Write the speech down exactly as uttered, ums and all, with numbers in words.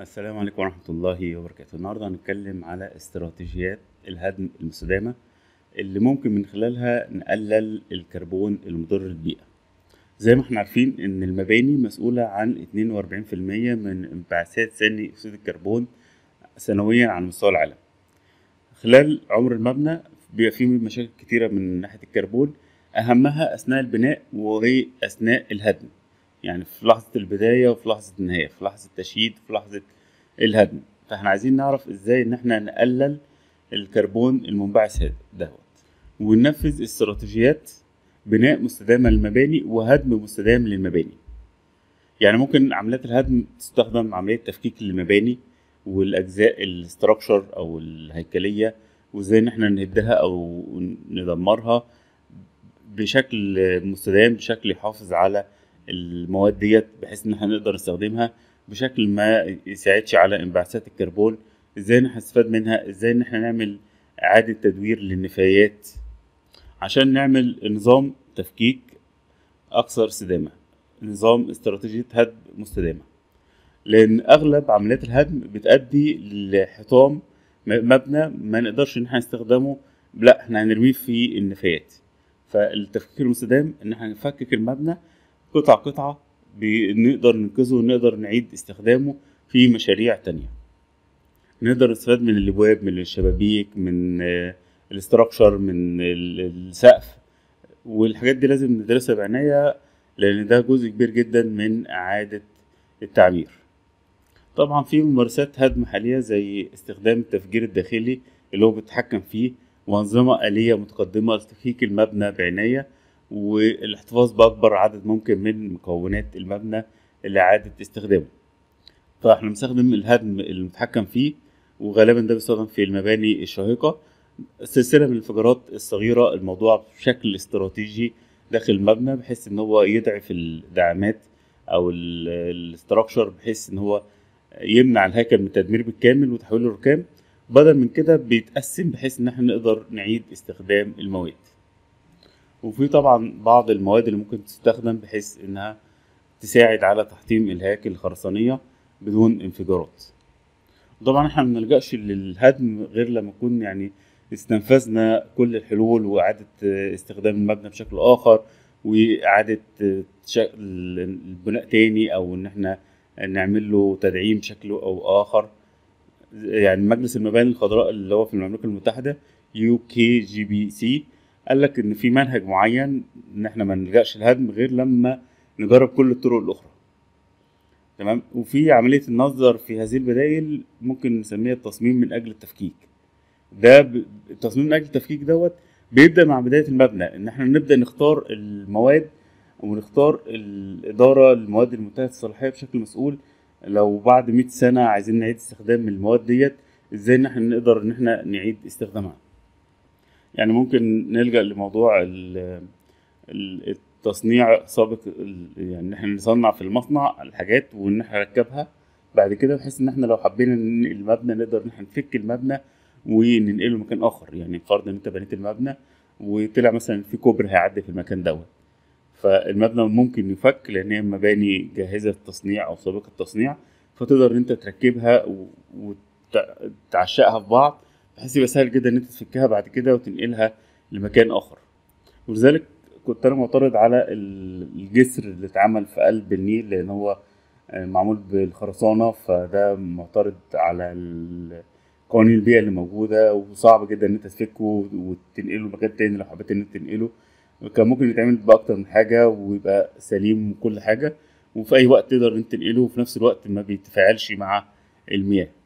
السلام عليكم ورحمة الله وبركاته. النهاردة هنتكلم على استراتيجيات الهدم المستدامة اللي ممكن من خلالها نقلل الكربون المضر للبيئة. زي ما احنا عارفين ان المباني مسؤولة عن اتنين واربعين في المية من انبعاثات ثاني اكسيد الكربون سنويا على مستوى العالم. خلال عمر المبنى بيبقى فيه مشاكل كتيرة من ناحية الكربون، اهمها اثناء البناء وهي اثناء الهدم، يعني في لحظة البداية وفي لحظة النهاية، في لحظة التشييد وفي لحظة الهدم. فاحنا عايزين نعرف ازاي ان احنا نقلل الكربون المنبعث دوت وننفذ استراتيجيات بناء مستدامة للمباني وهدم مستدام للمباني. يعني ممكن عمليات الهدم تستخدم عملية تفكيك للمباني والاجزاء الاستراكشر او الهيكلية، وازاي ان احنا نهدها او ندمرها بشكل مستدام، بشكل يحافظ على المواد ديت بحيث ان احنا نقدر نستخدمها بشكل ما يساعدش على انبعاثات الكربون. ازاي ان احنا نستفاد منها، ازاي ان احنا نعمل اعادة تدوير للنفايات عشان نعمل نظام تفكيك اكثر استدامة، نظام استراتيجية هدم مستدامة. لان اغلب عمليات الهدم بتؤدي لحطام مبنى ما نقدرش ان احنا نستخدمه، لا احنا هنرميه في النفايات. فالتفكيك المستدام ان احنا نفكك المبنى قطعة قطعة، نقدر ننقذه ونقدر نعيد استخدامه في مشاريع تانية. نقدر نستفاد من الابواب، من الشبابيك، من الاستراكشر، من السقف، والحاجات دي لازم ندرسها بعناية لان ده جزء كبير جدا من اعادة التعمير. طبعا في ممارسات هدم حالية زي استخدام التفجير الداخلي اللي هو بيتحكم فيه، وأنظمة آلية متقدمة لتفكيك المبنى بعناية والاحتفاظ بأكبر عدد ممكن من مكونات المبنى لإعادة استخدامه. فاحنا بنستخدم الهدم المتحكم فيه، وغالبا ده بيستخدم في المباني الشاهقة، سلسلة من الانفجارات الصغيرة الموضوع بشكل استراتيجي داخل المبنى بحيث ان هو يضعف الدعامات او الاستراكشر، بحيث ان هو يمنع الهيكل من التدمير بالكامل وتحويله لركام. بدل من كده بيتقسم بحيث ان احنا نقدر نعيد استخدام المواد. وفي طبعا بعض المواد اللي ممكن تستخدم بحيث انها تساعد على تحطيم الهياكل الخرسانية بدون انفجارات. طبعا احنا منلجأش للهدم غير لما نكون يعني استنفذنا كل الحلول وإعادة استخدام المبنى بشكل آخر، وإعادة البناء تاني، أو إن احنا نعمل له تدعيم بشكل أو آخر. يعني مجلس المباني الخضراء اللي هو في المملكة المتحدة يو كي جي بي سي قال لك إن في منهج معين إن احنا ما نلجأش للهدم غير لما نجرب كل الطرق الأخرى. تمام. وفي عملية النظر في هذه البدائل ممكن نسميها التصميم من أجل التفكيك. ده ب... التصميم من أجل التفكيك دوت بيبدأ مع بداية المبنى، إن احنا نبدأ نختار المواد ونختار الإدارة للمواد المنتهية الصلاحية بشكل مسؤول. لو بعد مئة سنة عايزين نعيد استخدام المواد ديت، ازاي ان احنا نقدر ان احنا نعيد استخدامها. يعني ممكن نلجأ لموضوع التصنيع سابق، يعني ان احنا نصنع في المصنع الحاجات وان احنا نركبها بعد كده، بحيث ان احنا لو حبينا ننقل المبنى نقدر ان احنا نفك المبنى وننقله مكان اخر. يعني فرض ان انت بنيت المبنى وطلع مثلا في كوبري هيعدي في المكان دوت، فالمبنى ممكن يفك لان هي مباني جاهزه للتصنيع او سابقه التصنيع، فتقدر ان انت تركبها وتعشقها في بعض بحيث يبقى سهل جدا ان انت تفكها بعد كده وتنقلها لمكان اخر. ولذلك كنت انا معترض على الجسر اللي اتعمل في قلب النيل لان هو معمول بالخرسانه، فده معترض على قوانين البيئه اللي موجوده، وصعب جدا ان انت تفكه وتنقله لمكان تاني لو حبيت ان انت تنقله. كان ممكن يتعمل بأكتر من حاجة ويبقى سليم وكل حاجة، وفي أي وقت تقدر انت تنقله، وفي نفس الوقت ما بيتفاعلش مع المياه.